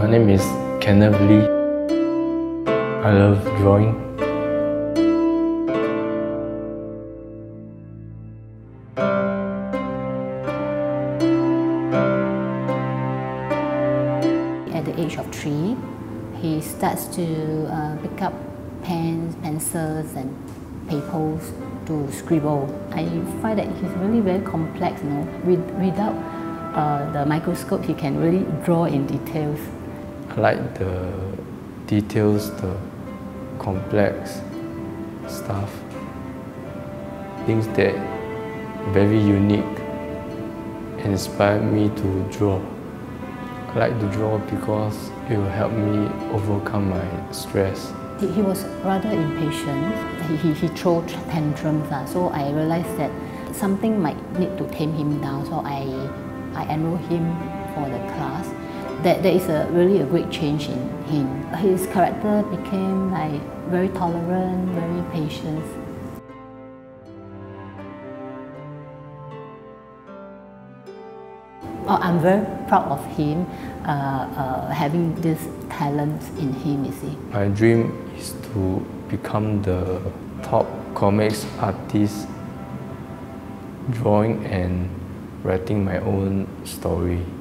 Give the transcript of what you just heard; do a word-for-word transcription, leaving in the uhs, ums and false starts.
My name is Kenneth Lee. I love drawing. At the age of three, he starts to uh, pick up pens, pencils and papers to scribble. I find that he's really very complex, you know. With, without uh, the microscope, he can really draw in details. I like the details, the complex stuff, things that very unique and inspire me to draw. I like to draw because it will help me overcome my stress. He, he was rather impatient. He, he, he threw tantrums, uh, so I realized that something might need to tame him down, so I, I enrolled him for the class. That there is a really a great change in him. His character became like very tolerant, very patient. Oh, I'm very proud of him uh, uh, having this talent in him, you see. My dream is to become the top comics artist, drawing and writing my own story.